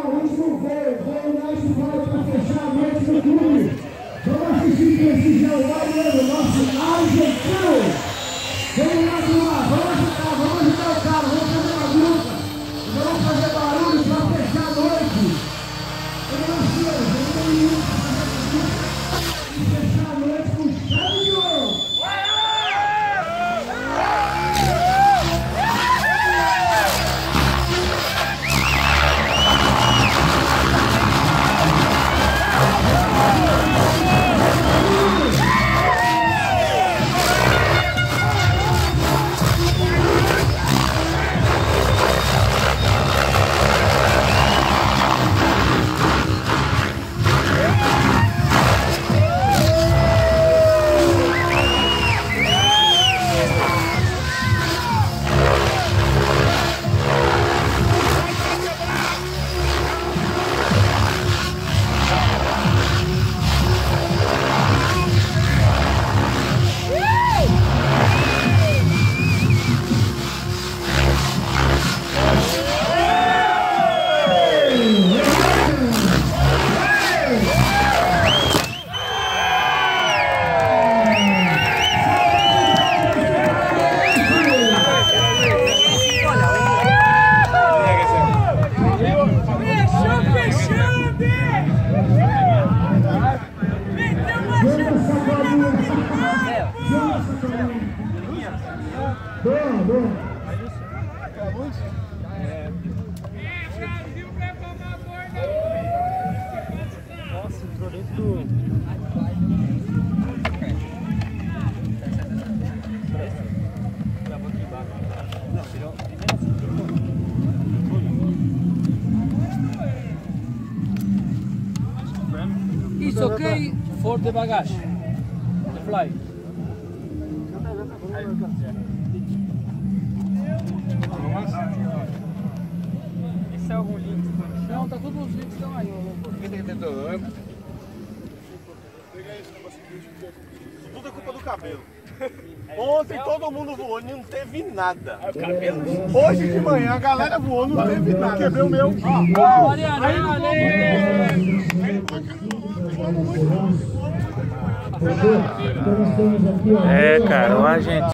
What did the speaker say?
O último voo mais forte para fechar a noite no clube. Vamos assistir que esse já é o nosso argentino. Vamos lá, vamos ajudar o cara, vamos fazer uma luta. Vamos fazer barulho para fechar a noite. Vamos fechar a noite com chave de ouro. It's okay for the baggage, the flight. Esse é algum link? Não, tá todos os links estão aí. Tudo é culpa do cabelo. Ontem todo mundo voou e não teve nada. Hoje de manhã a galera voou, não teve nada. Quebrei o meu. É, cara, o agente.